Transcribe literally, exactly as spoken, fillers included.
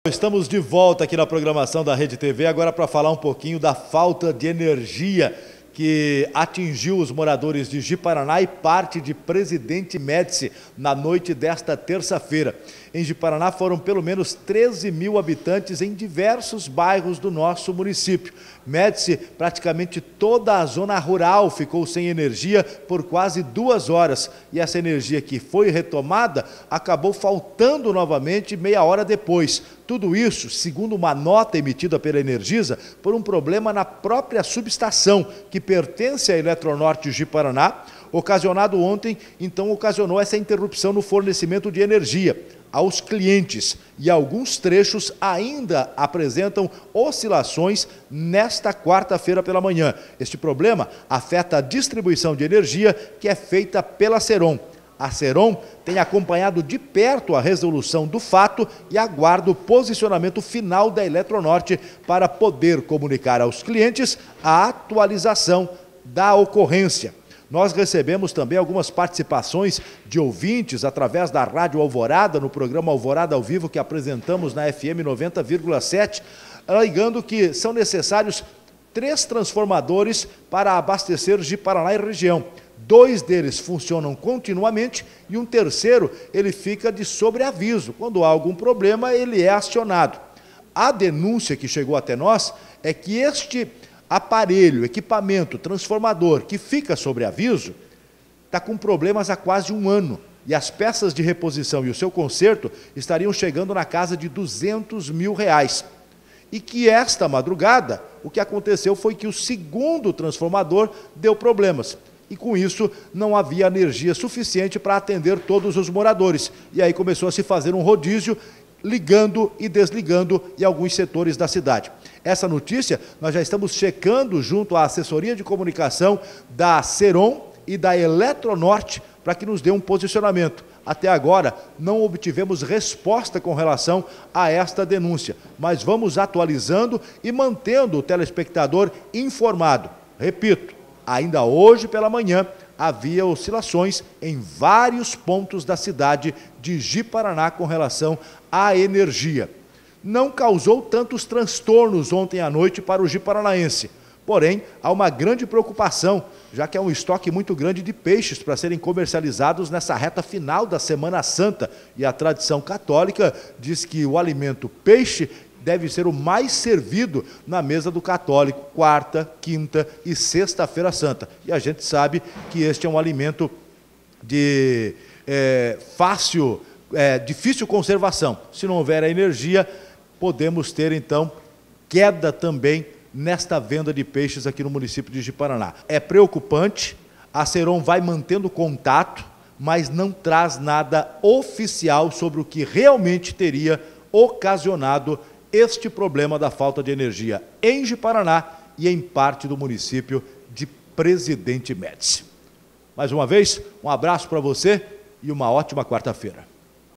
Estamos de volta aqui na programação da Rede T V, agora para falar um pouquinho da falta de energia que atingiu os moradores de Ji-Paraná e parte de Presidente Médici na noite desta terça-feira. Em Ji-Paraná foram pelo menos treze mil habitantes em diversos bairros do nosso município. Médici, praticamente toda a zona rural ficou sem energia por quase duas horas. E essa energia que foi retomada acabou faltando novamente meia hora depois. Tudo isso, segundo uma nota emitida pela Energisa, por um problema na própria subestação, que pertence à Eletronorte Ji-Paraná, ocasionado ontem, então ocasionou essa interrupção no fornecimento de energia aos clientes, e alguns trechos ainda apresentam oscilações nesta quarta-feira pela manhã. Este problema afeta a distribuição de energia que é feita pela Ceron. A Ceron tem acompanhado de perto a resolução do fato e aguarda o posicionamento final da Eletronorte para poder comunicar aos clientes a atualização da ocorrência. Nós recebemos também algumas participações de ouvintes através da Rádio Alvorada, no programa Alvorada ao Vivo, que apresentamos na F M noventa vírgula sete, alegando que são necessários três transformadores para abastecer Ji-Paraná e região. Dois deles funcionam continuamente e um terceiro ele fica de sobreaviso. Quando há algum problema, ele é acionado. A denúncia que chegou até nós é que este aparelho, equipamento, transformador que fica sobre aviso, está com problemas há quase um ano. E as peças de reposição e o seu conserto estariam chegando na casa de duzentos mil reais. E que esta madrugada, o que aconteceu foi que o segundo transformador deu problemas. E com isso não havia energia suficiente para atender todos os moradores. E aí começou a se fazer um rodízio, ligando e desligando em alguns setores da cidade. Essa notícia nós já estamos checando junto à assessoria de comunicação da Ceron e da Eletronorte para que nos dê um posicionamento. Até agora não obtivemos resposta com relação a esta denúncia, mas vamos atualizando e mantendo o telespectador informado. Repito, ainda hoje pela manhã havia oscilações em vários pontos da cidade de Ji-Paraná com relação à energia. Não causou tantos transtornos ontem à noite para o ji-paranaense. Porém, há uma grande preocupação, já que há um estoque muito grande de peixes para serem comercializados nessa reta final da Semana Santa. E a tradição católica diz que o alimento peixe deve ser o mais servido na mesa do católico, quarta, quinta e sexta-feira santa. E a gente sabe que este é um alimento de é, fácil, é, difícil conservação. Se não houver a energia, podemos ter então queda também nesta venda de peixes aqui no município de Ji-Paraná. É preocupante, a Ceron vai mantendo contato, mas não traz nada oficial sobre o que realmente teria ocasionado este problema da falta de energia em Ji-Paraná e em parte do município de Presidente Médici. Mais uma vez, um abraço para você e uma ótima quarta-feira.